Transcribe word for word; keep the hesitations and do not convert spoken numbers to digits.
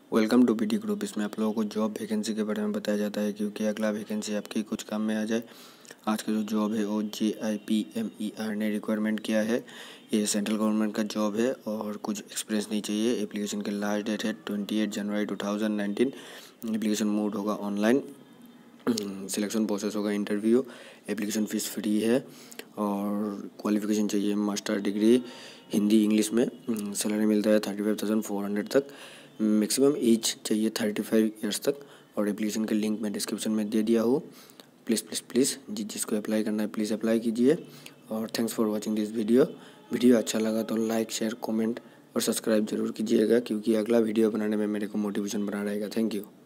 Welcome to PT group. इसमें आप लोगों को जॉब वैकेंसी के बारे में बताया जाता है क्योंकि अगला वैकेंसी आपके कुछ काम में आ जाए। आज का जो जॉब है वो J I P M E R ने रिक्वायरमेंट किया है। ये सेंट्रल गवर्नमेंट का जॉब है और कुछ एक्सपीरियंस नहीं चाहिए। एप्लीकेशन की लास्ट डेट है twenty eight January two thousand nineteen. Application mode होगा ऑनलाइन। सिलेक्शन प्रोसेस होगा इंटरव्यू। एप्लीकेशन फ़ीस फ्री है और क्वालिफिकेशन चाहिए मास्टर डिग्री हिंदी इंग्लिश में। सैलरी मिलता है thirty five thousand four hundred तक। मैक्सिमम एज चाहिए थर्टी फाइव ईयर्स तक। और एप्लीकेशन का लिंक मैं डिस्क्रिप्शन में दे दिया हूँ। प्लीज़ प्लीज़ प्लीज़ जिस जिसको अप्लाई करना है प्लीज़ अप्लाई कीजिए। और thanks for watching this video. Video अच्छा लगा तो लाइक शेयर कमेंट और सब्सक्राइब जरूर कीजिएगा क्योंकि अगला वीडियो बनाने में मेरे को मोटिवेशन बना रहेगा। Thank you.